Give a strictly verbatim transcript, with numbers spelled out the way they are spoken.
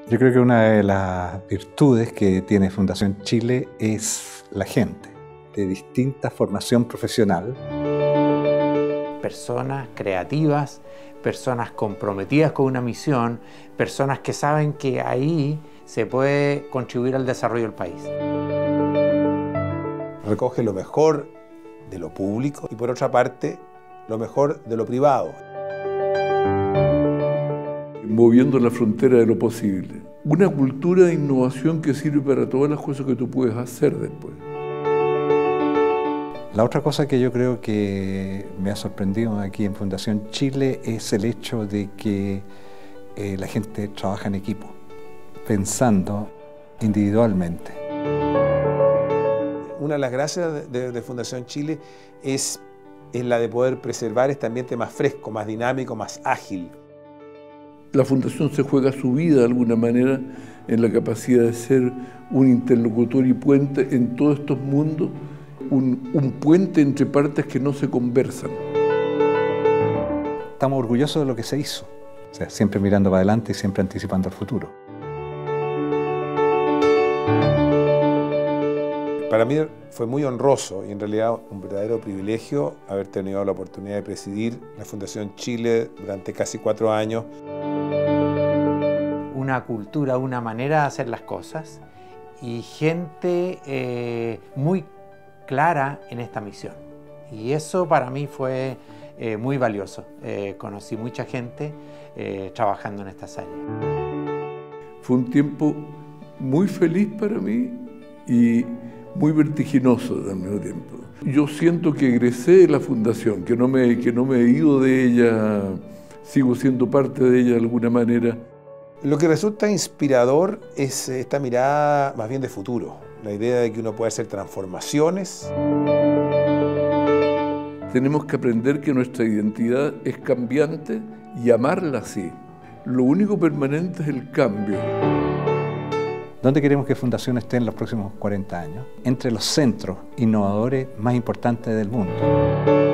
Yo creo que una de las virtudes que tiene Fundación Chile es la gente, de distinta formación profesional. Personas creativas, personas comprometidas con una misión, personas que saben que ahí se puede contribuir al desarrollo del país. Recoge lo mejor de lo público y, por otra parte, lo mejor de lo privado. Moviendo la frontera de lo posible. Una cultura de innovación que sirve para todas las cosas que tú puedes hacer después. La otra cosa que yo creo que me ha sorprendido aquí en Fundación Chile es el hecho de que eh, la gente trabaja en equipo, pensando individualmente. Una de las gracias de, de Fundación Chile es, es la de poder preservar este ambiente más fresco, más dinámico, más ágil. La Fundación se juega su vida de alguna manera en la capacidad de ser un interlocutor y puente en todos estos mundos, un, un puente entre partes que no se conversan. Estamos orgullosos de lo que se hizo, o sea, siempre mirando para adelante y siempre anticipando el futuro. Para mí fue muy honroso y en realidad un verdadero privilegio haber tenido la oportunidad de presidir la Fundación Chile durante casi cuatro años. Una cultura, una manera de hacer las cosas y gente eh, muy clara en esta misión. Y eso para mí fue eh, muy valioso. Eh, conocí mucha gente eh, trabajando en estas áreas. Fue un tiempo muy feliz para mí y muy vertiginoso al mismo tiempo. Yo siento que egresé de la Fundación, que no me, que no me he ido de ella, sigo siendo parte de ella de alguna manera. Lo que resulta inspirador es esta mirada más bien de futuro, la idea de que uno puede hacer transformaciones. Tenemos que aprender que nuestra identidad es cambiante y amarla así. Lo único permanente es el cambio. ¿Dónde queremos que Fundación esté en los próximos cuarenta años? Entre los centros innovadores más importantes del mundo.